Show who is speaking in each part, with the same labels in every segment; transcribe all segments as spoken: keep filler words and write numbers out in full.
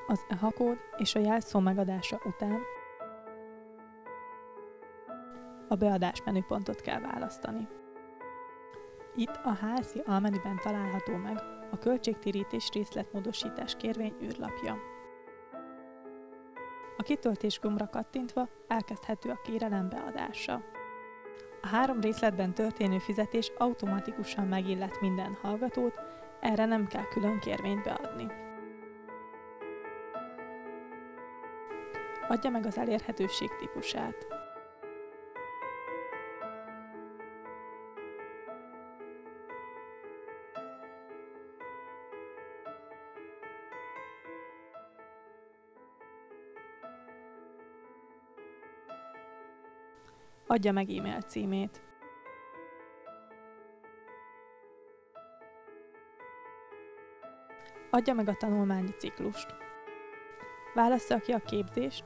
Speaker 1: Az e há kód és a jelszó megadása után a beadás menüpontot kell választani. Itt a há es i almenüben található meg a költségtérítés részletmódosítás kérvény űrlapja. A kitöltés gombra kattintva elkezdhető a kérelem beadása. A három részletben történő fizetés automatikusan megillet minden hallgatót, erre nem kell külön kérvényt beadni. Adja meg az elérhetőség típusát. Adja meg e-mail címét. Adja meg a tanulmányi ciklust. Válassza ki a képzést.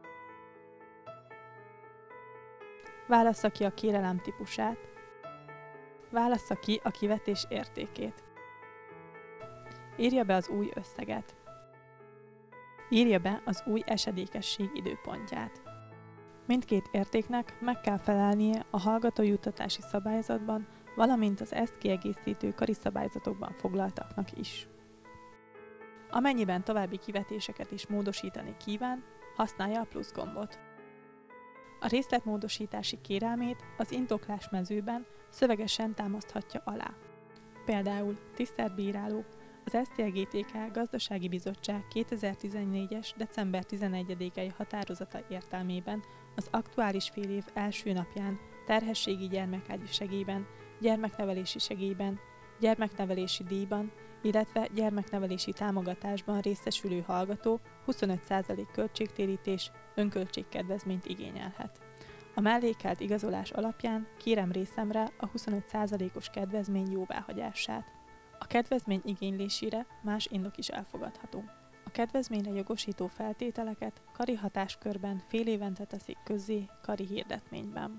Speaker 1: Válassza ki a kérelem típusát. Válassza ki a kivetés értékét. Írja be az új összeget. Írja be az új esedékesség időpontját. Mindkét értéknek meg kell felelnie a hallgatói juttatási szabályzatban, valamint az ezt kiegészítő kari szabályzatokban foglaltaknak is. Amennyiben további kivetéseket is módosítani kíván, használja a plusz gombot. A részletmódosítási kérelmét az indoklás mezőben szövegesen támaszthatja alá. Például: tisztelt bíráló, az es té el gé té ká Gazdasági Bizottság kétezer-tizennégyes. december tizenegyedikei határozata értelmében az aktuális fél év első napján terhességi gyermekágyi segélyben, gyermeknevelési segélyben, gyermeknevelési díjban, illetve gyermeknevelési támogatásban részesülő hallgató huszonöt százalék költségtérítés, önköltségkedvezményt igényelhet. A mellékelt igazolás alapján kérem részemre a huszonöt százalékos kedvezmény jóváhagyását. A kedvezmény igénylésére más indok is elfogadható. A kedvezményre jogosító feltételeket kari hatáskörben fél évente teszik közzé kari hirdetményben.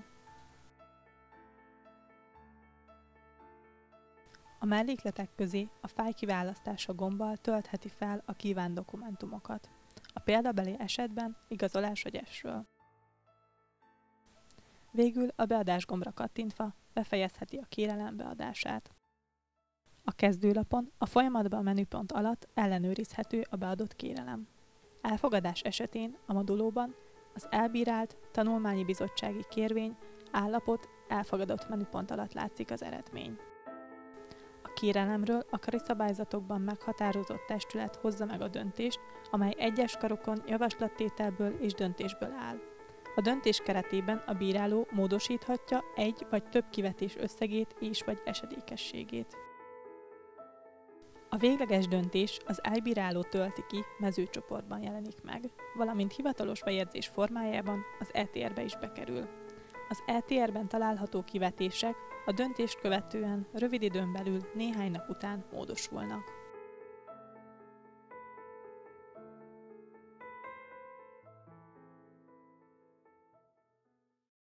Speaker 1: A mellékletek közé a fájl kiválasztása gombbal töltheti fel a kívánt dokumentumokat. A példabeli esetben igazolás agyesről. Végül a beadás gombra kattintva befejezheti a kérelem beadását. A kezdőlapon a folyamatban menüpont alatt ellenőrizhető a beadott kérelem. Elfogadás esetén a modulóban az elbírált tanulmányi bizottsági kérvény állapot elfogadott menüpont alatt látszik az eredmény. A kérelemről a kari szabályzatokban meghatározott testület hozza meg a döntést, amely egyes karokon javaslattételből és döntésből áll. A döntés keretében a bíráló módosíthatja egy vagy több kivetés összegét és vagy esedékességét. A végleges döntés az elbíráló tölti ki mezőcsoportban jelenik meg, valamint hivatalos bejegyzés formájában az é té er-be is bekerül. Az é té er-ben található kivetések a döntést követően rövid időn belül néhány nap után módosulnak.